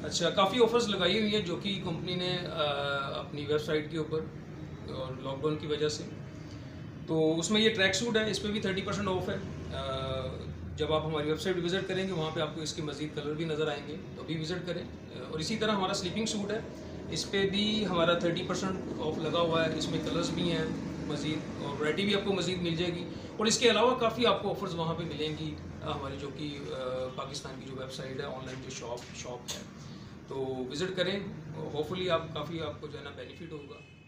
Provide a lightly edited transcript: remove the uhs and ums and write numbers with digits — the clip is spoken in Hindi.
अच्छा, काफ़ी ऑफ़र्स लगाई हुई है जो कि कंपनी ने अपनी वेबसाइट के ऊपर और लॉकडाउन की वजह से। तो उसमें ये ट्रैक सूट है, इस पे भी 30% ऑफ है। जब आप हमारी वेबसाइट विज़िट करेंगे वहाँ पे आपको इसके मज़ीद कलर भी नज़र आएंगे, तो अभी विज़िट करें। और इसी तरह हमारा स्लीपिंग सूट है, इस पे भी हमारा 30% ऑफ लगा हुआ है, इसमें कलर्स भी हैं मज़ीद और वैरायटी भी आपको मज़ीद मिल जाएगी। और इसके अलावा काफ़ी आपको ऑफ़र्स वहाँ पे मिलेंगी हमारी जो कि पाकिस्तान की जो वेबसाइट है, ऑनलाइन जो शॉप है, तो विज़िट करें। होपफुली आप काफ़ी आपको जो है ना बेनिफिट होगा।